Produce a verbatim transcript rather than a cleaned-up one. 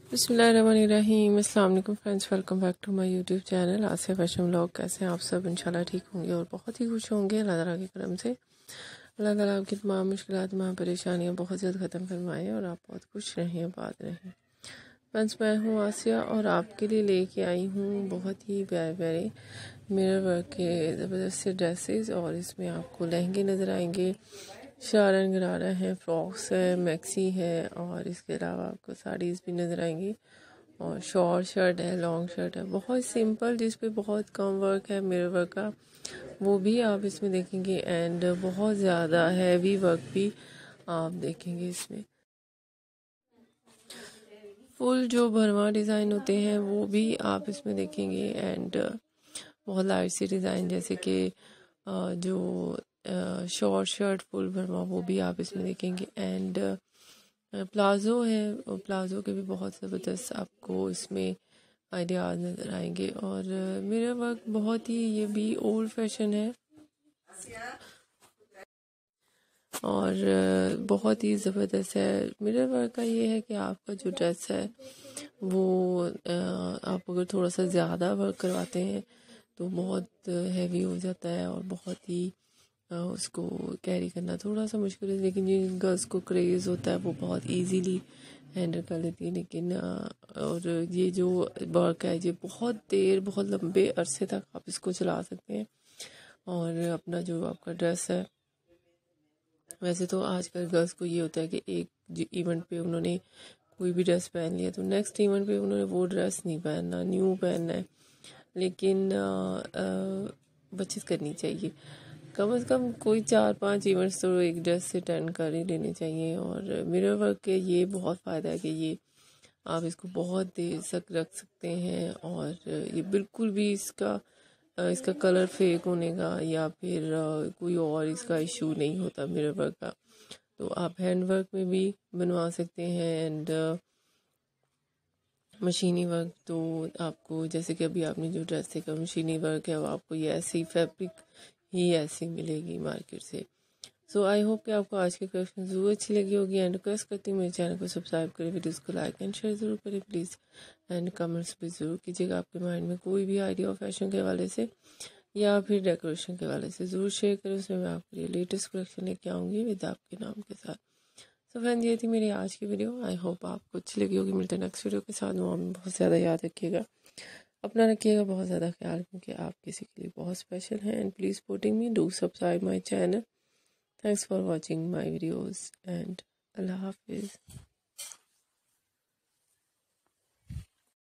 बिस्मिल्लाहिर्रहमानिर्रहीम। अस्सलाम वालेकुम friends, welcome back to my YouTube channel Asiya fashion vlog. कैसे हैं आप सब? इंशाल्लाह ठीक होंगे और बहुत ही खुश होंगे अल्लाह ताला के करम से। अल्लाह ताला आपकी तमाम मुश्किलात तमाम परेशानियां बहुत जल्द ख़त्म फरमाएँ और आप बहुत खुश रहें, आबाद रहें। फ्रेंड्स, मैं हूँ आसिया और आपके लिए लेके आई हूँ बहुत ही प्यारे प्यारे मिरर वर्क के ज़बरदस्त से ड्रेसेस। और इसमें आपको लहंगे नज़र आएंगे, शारन गरारा है, फ्रॉक्स है, मैक्सी है और इसके अलावा आपको साड़ीज़ भी नज़र आएंगी और शॉर्ट शर्ट है, लॉन्ग शर्ट है, बहुत सिंपल जिस पे बहुत कम वर्क है मिरर वर्क का, वो भी आप इसमें देखेंगे। एंड बहुत ज़्यादा हैवी वर्क भी आप देखेंगे इसमें। फुल जो भरवा डिज़ाइन होते हैं वो भी आप इसमें देखेंगे। एंड बहुत लाइट सी डिज़ाइन जैसे कि जो शॉर्ट शर्ट फुल भरवा वो भी आप इसमें देखेंगे। एंड प्लाज़ो है, प्लाज़ो के भी बहुत ज़बरदस्त आपको इसमें आइडियाज़ नज़र आएंगे। और मिरर वर्क बहुत ही, ये भी ओल्ड फैशन है और बहुत ही ज़बरदस्त है। मिरर वर्क का ये है कि आपका जो ड्रेस है वो आप अगर थोड़ा सा ज़्यादा वर्क करवाते हैं तो बहुत हैवी हो जाता है और बहुत ही उसको कैरी करना थोड़ा सा मुश्किल है। लेकिन जिन गर्ल्स को क्रेज़ होता है वो बहुत इजीली हैंडल कर लेती है। लेकिन और ये जो वर्क है ये बहुत देर, बहुत लंबे अरसे तक आप इसको चला सकते हैं। और अपना जो आपका ड्रेस है, वैसे तो आजकल गर्ल्स को ये होता है कि एक इवेंट पे उन्होंने कोई भी ड्रेस पहन लिया तो नेक्स्ट इवेंट पे उन्होंने वो ड्रेस नहीं पहनना, न्यू पहनना है। लेकिन बचत करनी चाहिए, कम से कम कोई चार पांच इवेंट्स तो एक ड्रेस से अटेंड कर ही लेने चाहिए। और मिरर वर्क के ये बहुत फ़ायदा है कि ये आप इसको बहुत देर तक रख सकते हैं और ये बिल्कुल भी इसका इसका कलर फेक होने का या फिर कोई और इसका इशू नहीं होता मिरर वर्क का। तो आप हैंड वर्क में भी बनवा सकते हैं। एंड मशीनी वर्क तो आपको, जैसे कि अभी आपने जो ड्रेस देखा मशीनी वर्क है, वो आपको ये ऐसी फैब्रिक ही ऐसी मिलेगी मार्केट से। सो आई होप कि आपको आज की कलेक्शन ज़रूर अच्छी लगी होगी। एंड रिक्वेस्ट करती हूँ मेरे चैनल को सब्सक्राइब करें, वीडियोज़ को लाइक एंड शेयर ज़रूर करें प्लीज़। एंड कमेंट्स भी ज़रूर कीजिएगा, आपके माइंड में कोई भी आइडिया हो फैशन के हवाले से या फिर डेकोरेशन के हवाले से ज़रूर शेयर करें। उसमें मैं आपके लिए लेटेस्ट कलेक्शन लेके आऊँगी विद आपके नाम के साथ। सो फ्रेंड, ये थी मेरी आज की वीडियो। आई होप आपको अच्छी लगी होगी। मिलते हैं नेक्स्ट वीडियो के साथ। वो हमें बहुत ज़्यादा याद रखिएगा, अपना रखिएगा बहुत ज़्यादा ख्याल, क्योंकि आप किसी के लिए बहुत स्पेशल हैं। And please supporting me, do subscribe my channel. Thanks for watching my videos and Allah Hafiz.